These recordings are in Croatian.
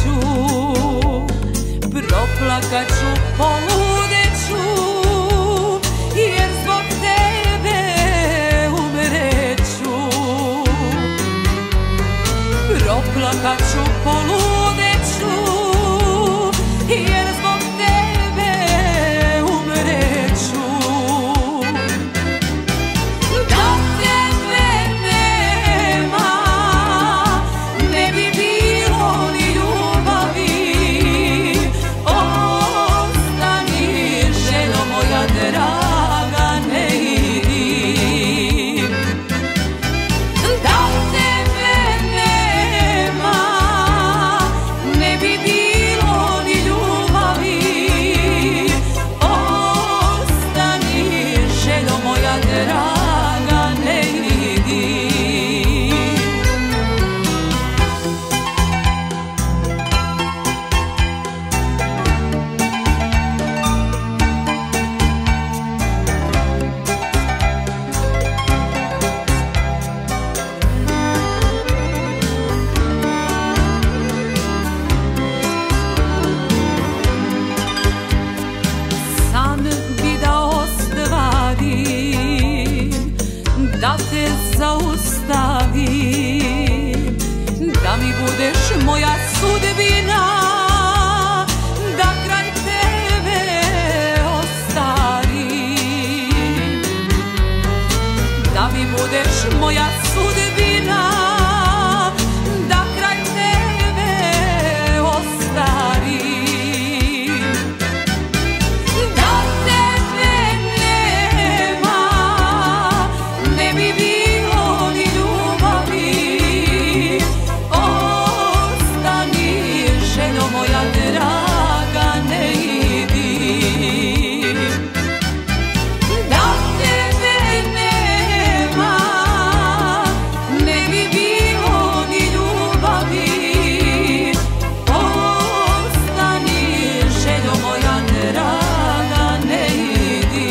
ću, proplakat ću, poludeću, jer zbog tebe umreću. Proplakat ću, poludeću, jer zbog tebe umreću. Da tebe nema, ne bi bilo ni ljubavi. Ostani, ženo moja draga, ne idi. Da tebe nema, ne bi bilo ni ljubavi. Ostani, ženo moja draga, ne idi. San bi da ostvarim, da te zaustavim, da mi budeš moja sudbina, da kraj tebe ostarim. Da mi budeš moja sudbina, da kraj tebe ostarim. Da tebe nema, ne bi bilo ni ljubavi. Ostani, ženo moja draga, ne idi. Da tebe nema, ne bi bilo ni ljubavi. Ostani, ženo moja draga, ne idi.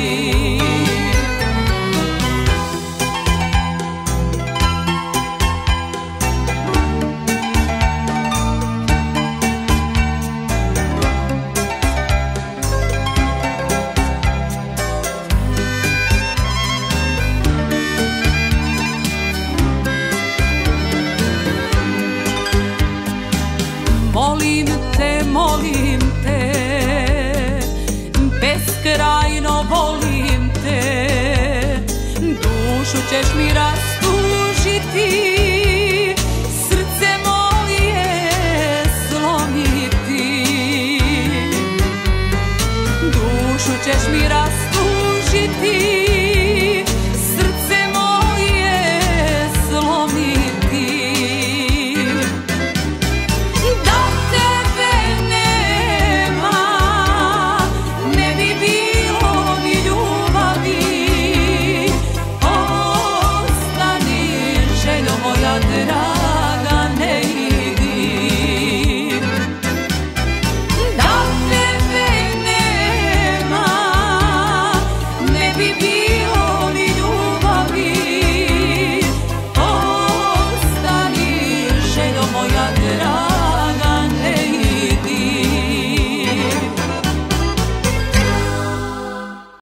Molim te, beskrajno volim te, dušu ćeš mi rastužiti, srce moje slomiti. Dušu ćeš mi rastužiti,